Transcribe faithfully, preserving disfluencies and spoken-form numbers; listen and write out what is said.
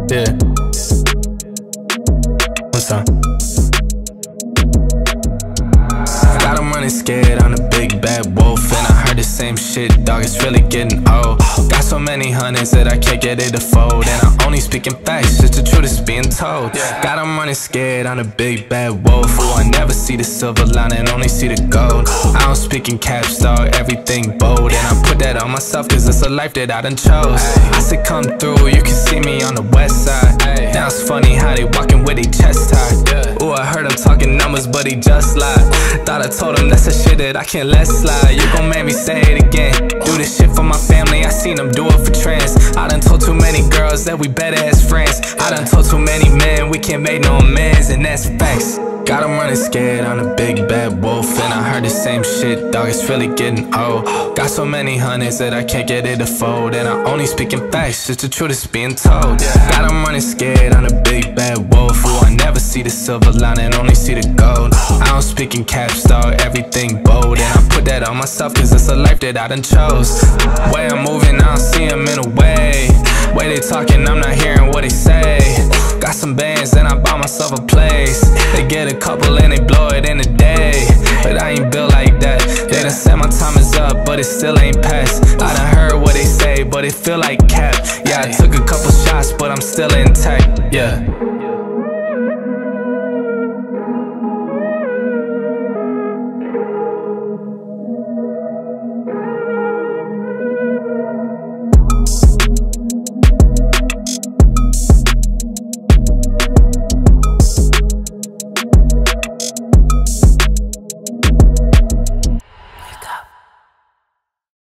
Yeah. What's up? Got him running scared, I'm the big bad wolf. And I heard the same shit, dog, it's really getting old. Got so many hundreds that I can't get it to fold. And I'm only speaking facts, just the truth is being told. Got him running scared, I'm the big bad wolf. Ooh, I never see the silver lining, only see the gold. I don't speak in caps, dog, everything bold. And I put that on myself cause it's a life that I done chose. I said come through, you can see me on the west side. Now it's funny how they walking with their chest tied. Ooh, I heard him talking numbers but he just lied. Thought I told him that's the shit that I can't let slide. You gon' make me say it again. Do this shit for my family, I seen them do it for trends. I done told too many girls that we better as friends. I done told too many men we can't make no amends, and that's facts. Got him running scared, I'm the big bad wolf. And I heard the same shit, dog, it's really getting old. Got so many hundreds that I can't get it to fold. And I only speak in facts, just the truth is being told. Got him running scared, I'm the big bad wolf. Ooh, I never see the silver lining, only see the gold. I don't speak in caps, dog, everything bold. And I put that on myself cause it's a life that I done chose. Way I'm moving, I don't see him in a way. Way they talking, I'm not hearing what they say. Got some bands and I bought myself a place. They get a couple and they blow it in a day. But I ain't built like that. They done said my time is up, but it still ain't passed. I done heard what they say, but it feel like cap. Yeah, I took a couple shots, but I'm still intact. Yeah.